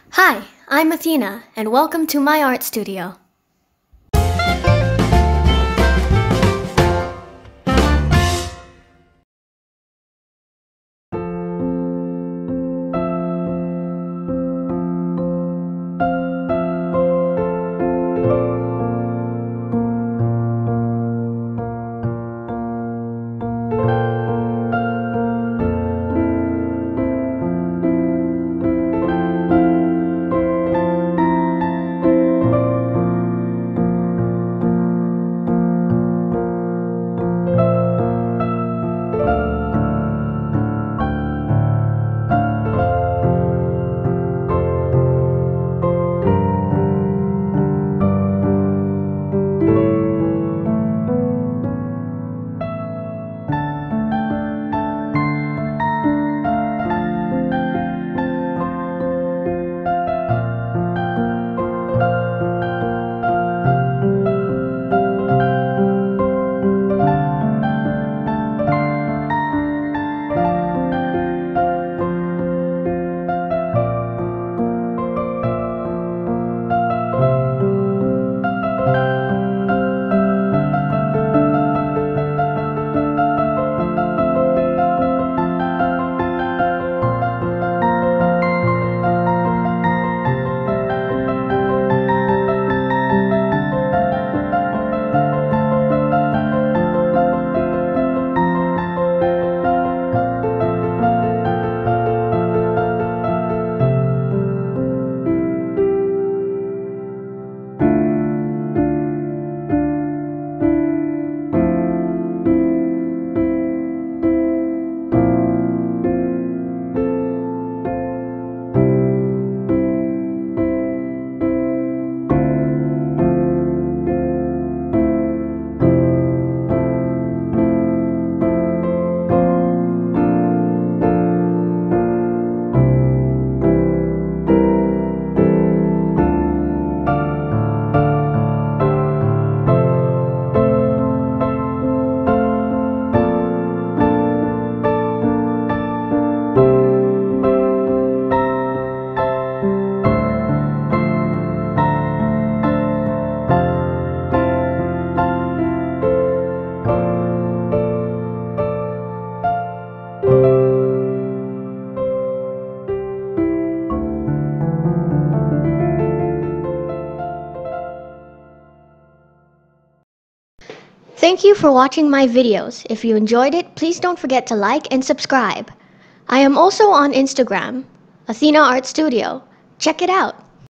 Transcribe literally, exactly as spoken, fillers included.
Hi, I'm Athena, and welcome to my art studio. Thank you for watching my videos. If you enjoyed it, please don't forget to like and subscribe. I am also on Instagram, Athena Art Studio. Check it out.